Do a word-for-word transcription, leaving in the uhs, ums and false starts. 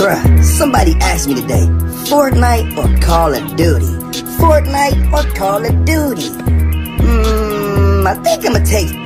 Bruh, somebody asked me today, Fortnite or Call of Duty? Fortnite or Call of Duty? Hmm, I think I'ma take